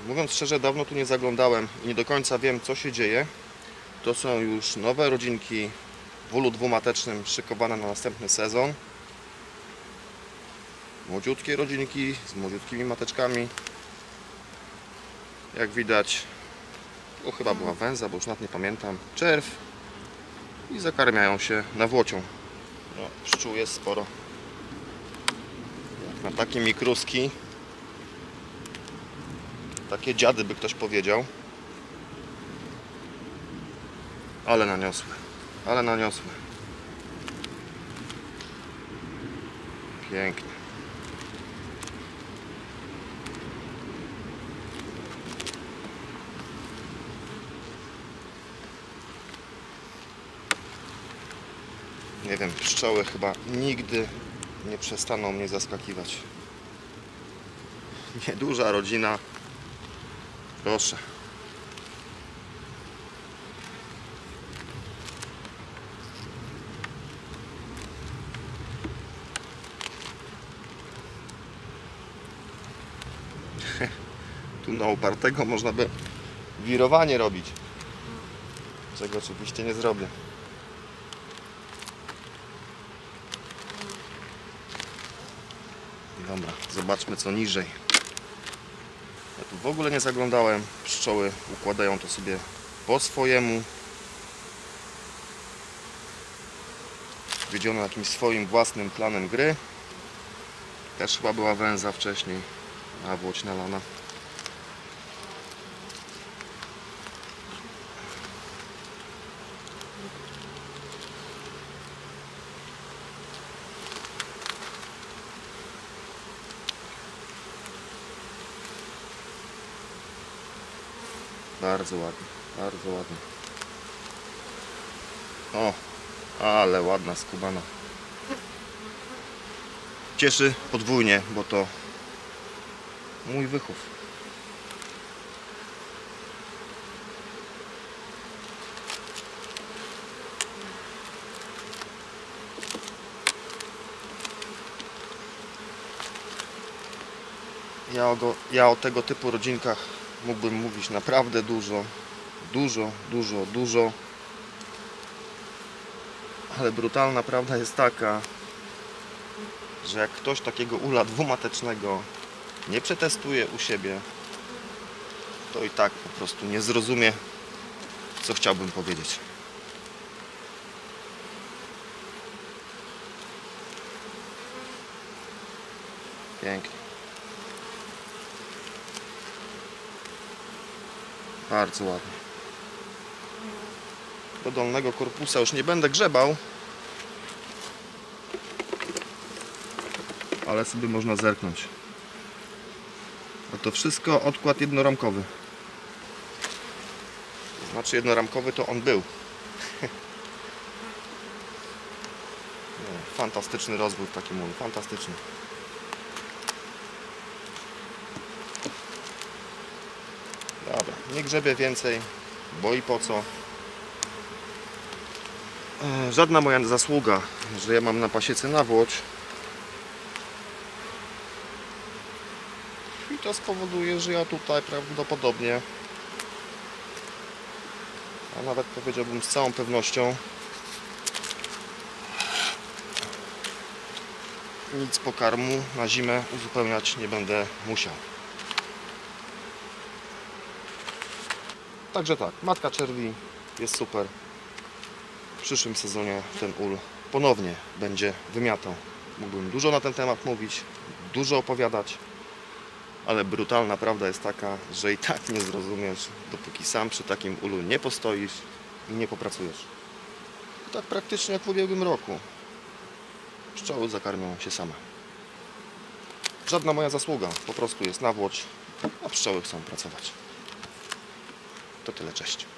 Mówiąc szczerze, dawno tu nie zaglądałem i nie do końca wiem, co się dzieje. To są już nowe rodzinki w ulu dwumatecznym szykowane na następny sezon. Młodziutkie rodzinki z młodziutkimi mateczkami. Jak widać, to chyba była węza, bo już nawet nie pamiętam. Czerw i zakarmiają się nawłocią. No, pszczół jest sporo. Jak na takie mikruski, takie dziady by ktoś powiedział. Ale naniosłe. Ale naniosłe. Pięknie. Nie wiem, pszczoły chyba nigdy nie przestaną mnie zaskakiwać. Nieduża rodzina. Proszę. Tu na upartego można by wirowanie robić. Czego oczywiście nie zrobię. Dobra, zobaczmy co niżej. Ja tu w ogóle nie zaglądałem. Pszczoły układają to sobie po swojemu. Wiedziono jakimś swoim własnym planem gry. Też chyba była węza wcześniej. Nawłoć nalana. Bardzo ładnie, bardzo ładnie. O, ale ładna skubana. Cieszy podwójnie, bo to mój wychów. Ja o tego typu rodzinkach mógłbym mówić naprawdę dużo. Ale brutalna prawda jest taka, że jak ktoś takiego ula dwumatecznego nie przetestuje u siebie, to i tak po prostu nie zrozumie, co chciałbym powiedzieć. Pięknie. Bardzo ładnie. Do dolnego korpusa już nie będę grzebał, ale sobie można zerknąć. A to wszystko odkład jednoramkowy. Znaczy jednoramkowy to on był. Fantastyczny rozwój w takim ulu, fantastyczny. Dobra, nie grzebię więcej, bo i po co. Żadna moja zasługa, że ja mam na pasiece nawłoć. I to spowoduje, że ja tutaj prawdopodobnie, a nawet powiedziałbym z całą pewnością, nic pokarmu na zimę uzupełniać nie będę musiał. Także tak, matka czerwi jest super. W przyszłym sezonie ten ul ponownie będzie wymiatał. Mógłbym dużo na ten temat mówić, dużo opowiadać, ale brutalna prawda jest taka, że i tak nie zrozumiesz, dopóki sam przy takim ulu nie postoisz i nie popracujesz. Tak praktycznie jak w ubiegłym roku. Pszczoły zakarmią się same. Żadna moja zasługa, po prostu jest nawłoć, a pszczoły chcą pracować. To tyle, cześć.